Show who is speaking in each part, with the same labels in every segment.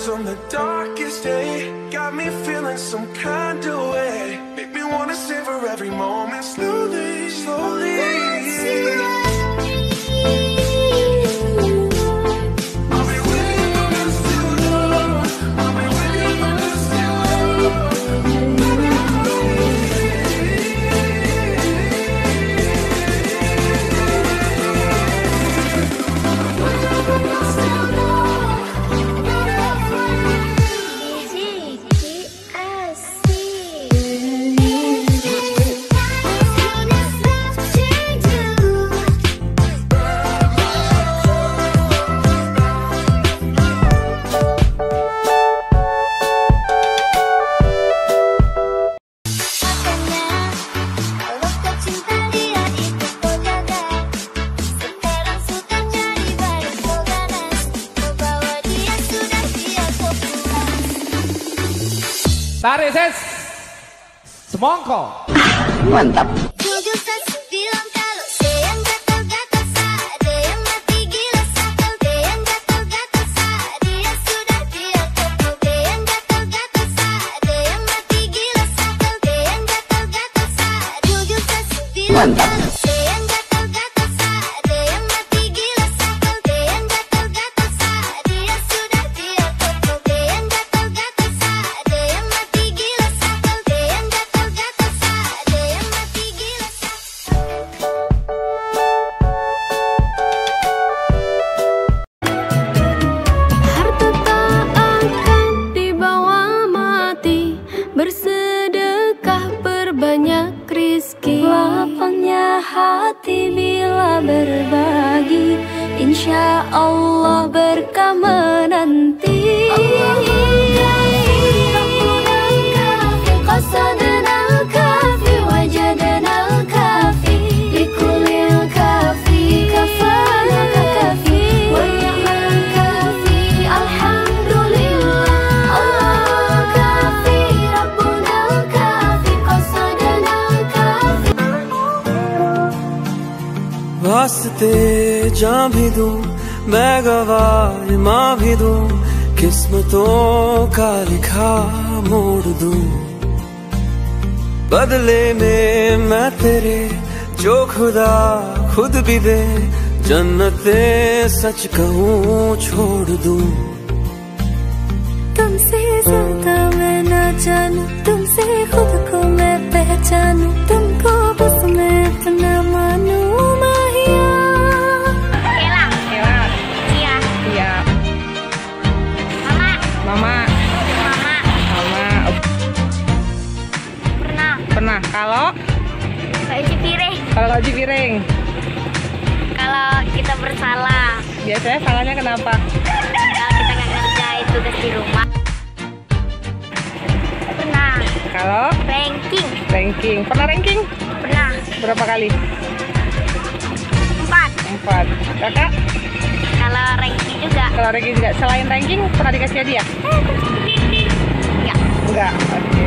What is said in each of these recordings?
Speaker 1: on the darkest day. Got me feeling some kind of way. Make me wanna savor every moment slowly, slowly.
Speaker 2: Tarik ses, semongko.
Speaker 3: Mantap. Mantap.
Speaker 4: Hati bila berbagi, insya Allah berkah menanti.
Speaker 1: वास्ते जान भी दूं, मैं गवाह माँ भी दूं, किस्मतों का लिखा मोड़ दूं। बदले में मैं तेरे जो खुदा खुद भी दे, जन्नते सच कहूँ छोड़ दूं।
Speaker 4: तुमसे ज्यादा मैं ना जानूं, तुमसे खुद को मैं पहचानूं, तुमको बस मैं अपना मानूं।
Speaker 2: Pernah. Kalau
Speaker 4: cuci piring.
Speaker 2: Kalau cuci piring.
Speaker 4: Kalau kita bersalah.
Speaker 2: Biasanya salahnya kenapa?
Speaker 4: Kalau kita nggak ngerjain tugas di rumah. Pernah.
Speaker 2: Kalau ranking. Pernah ranking?
Speaker 4: Pernah.
Speaker 2: Berapa kali?
Speaker 4: 4.
Speaker 2: Kakak?
Speaker 4: Kalau ranking juga.
Speaker 2: Selain ranking, pernah dikasih hadiah? Enggak. Oke.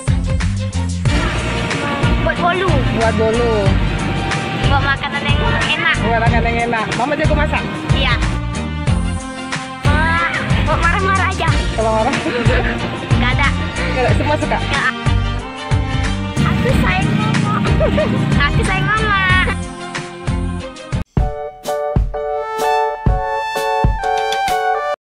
Speaker 2: Buat bolu.
Speaker 4: Buat makanan yang enak.
Speaker 2: Mama jago masak?
Speaker 4: Iya. Buat marah-marah aja.
Speaker 2: Kalau marah?
Speaker 4: Gak ada.
Speaker 2: Semua suka?
Speaker 4: Gak. Aku sayang mama.